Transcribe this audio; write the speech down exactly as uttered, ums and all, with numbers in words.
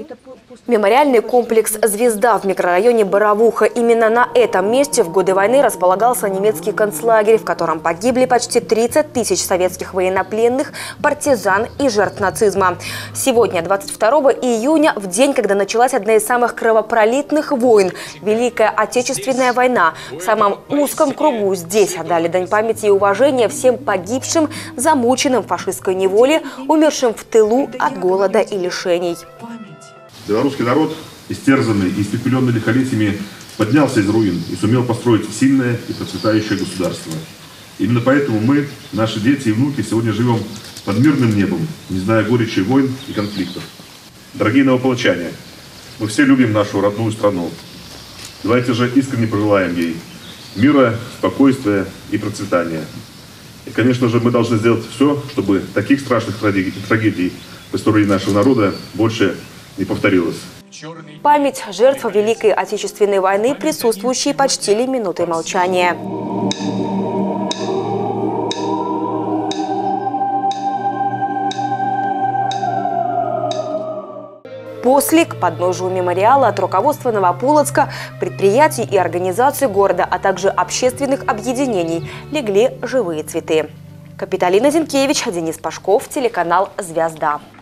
Мемориальный комплекс «Звезда» в микрорайоне Боровуха. Именно на этом месте в годы войны располагался немецкий концлагерь, в котором погибли почти тридцать тысяч советских военнопленных, партизан и жертв нацизма. Сегодня, двадцать второго июня, в день, когда началась одна из самых кровопролитных войн – Великая Отечественная война, в самом узком кругу здесь отдали дань памяти и уважения всем погибшим, замученным в фашистской неволе, умершим в тылу от голода и лишений. Белорусский народ, истерзанный и испепеленный лихолетиями, поднялся из руин и сумел построить сильное и процветающее государство. Именно поэтому мы, наши дети и внуки, сегодня живем под мирным небом, не зная горечи войн и конфликтов. Дорогие новополчане, мы все любим нашу родную страну. Давайте же искренне пожелаем ей мира, спокойствия и процветания. И, конечно же, мы должны сделать все, чтобы таких страшных трагедий в истории нашего народа больше не повторилось. Память жертв Великой Отечественной войны присутствующие почтили минутой молчания. После к подножию мемориала от руководства Новополоцка, предприятий и организаций города, а также общественных объединений легли живые цветы. Капиталина Зинкевич, Денис Пашков, телеканал «Звезда».